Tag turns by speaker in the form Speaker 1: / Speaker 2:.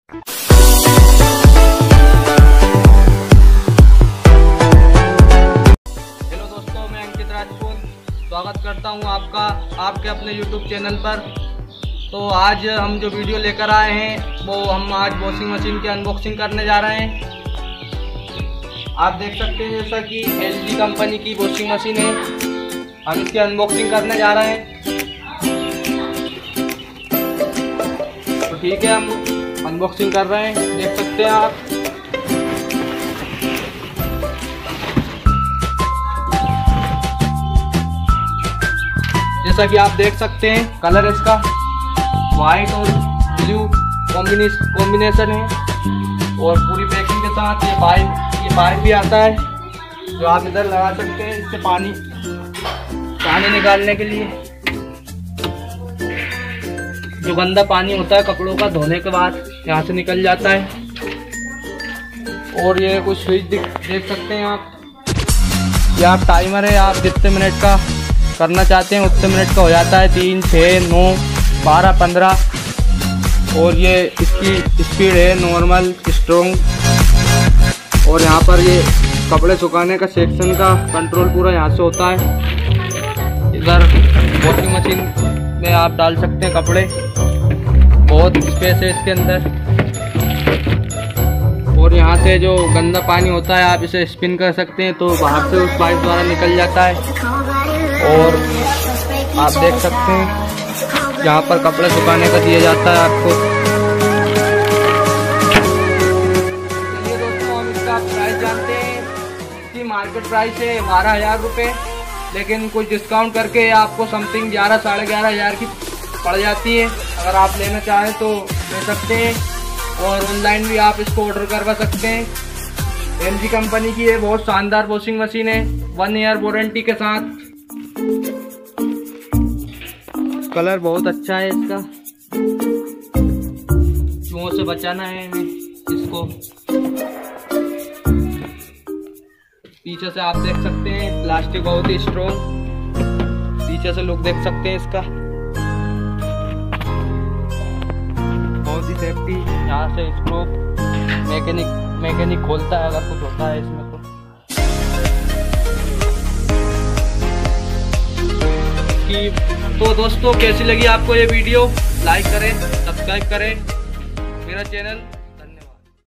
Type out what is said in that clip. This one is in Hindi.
Speaker 1: हेलो दोस्तों, मैं अंकित राजपूत स्वागत करता हूं आपका आपके अपने YouTube चैनल पर। तो आज हम जो वीडियो लेकर आए हैं वो हम आज वॉशिंग मशीन की अनबॉक्सिंग करने जा रहे हैं। आप देख सकते हैं जैसा कि LG कंपनी की वॉशिंग मशीन है, हम इसकी अनबॉक्सिंग करने जा रहे हैं। तो ठीक है, हम अनबॉक्सिंग कर रहे हैं, देख सकते हैं आप। जैसा कि आप देख सकते हैं कलर इसका वाइट और ब्लू कॉम्बिनेशन है, और पूरी पैकिंग के साथ ये पाइप भी आता है जो आप इधर लगा सकते हैं, इससे पानी निकालने के लिए। जो गंदा पानी होता है कपड़ों का धोने के बाद यहाँ से निकल जाता है। और ये कुछ स्विच देख सकते हैं आप। ये आप टाइमर है, आप जितने मिनट का करना चाहते हैं उतने मिनट का हो जाता है। 3, 6, 9, 12, 15। और ये इसकी स्पीड है नॉर्मल, स्ट्रॉन्ग। और यहाँ पर ये कपड़े सुखाने का सेक्शन का कंट्रोल पूरा यहाँ से होता है। इधर वॉशिंग मशीन में आप डाल सकते हैं कपड़े, बहुत स्पेस है इसके अंदर। और यहाँ से जो गंदा पानी होता है आप इसे स्पिन कर सकते हैं तो बाहर से उस पाइप द्वारा निकल जाता है। और आप देख सकते हैं यहाँ पर कपड़े सुखाने का दिया जाता है आपको। चलिए दोस्तों, हम इसका प्राइस जानते हैं। इसकी मार्केट प्राइस है 12,000 रुपये, लेकिन कुछ डिस्काउंट करके आपको समथिंग 11, 11,500 की पड़ जाती है। अगर आप लेना चाहें तो ले सकते हैं, और ऑनलाइन भी आप इसको ऑर्डर करवा सकते हैं। LG कंपनी की ये बहुत शानदार वॉशिंग मशीन है, 1 ईयर वारंटी के साथ। कलर बहुत अच्छा है इसका, चूहों से बचाना है इसको। पीछे से आप देख सकते हैं प्लास्टिक बहुत ही स्ट्रॉन्ग, पीछे से लुक देख सकते हैं इसका, बहुत ही सेफ्टी। यहाँ से इसको मैकेनिक खोलता है अगर कुछ होता है इसमें तो दोस्तों कैसी लगी आपको ये वीडियो? लाइक करें, सब्सक्राइब करें मेरा चैनल।